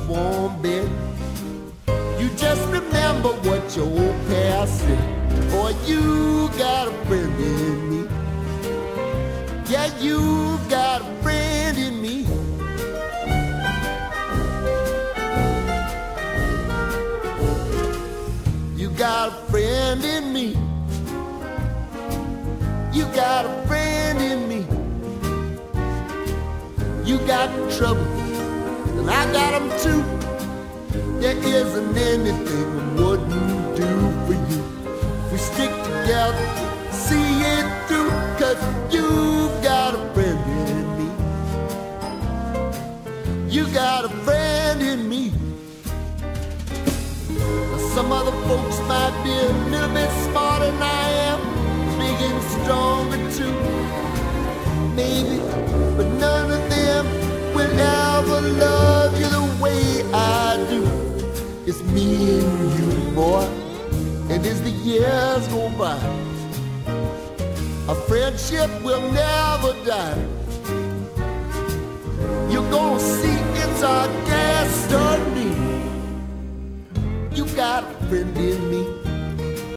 warm bed. You just remember what your old past said. Boy, you got a friend in me. Yeah, you got a friend in me. You got a friend in me. You got a friend in me. You got trouble, and I got them too. There isn't anything I wouldn't do for you. If we stick together, see it through, 'cause you got a friend in me. You got a friend in me. Now, some other folks might be a little bit smarter than I am, big and stronger too, maybe, but none of them will ever love you the way I do. It's me and you, boy, and as the years go by, our friendship will never die. You're gonna see it's our destiny. You got a friend in me.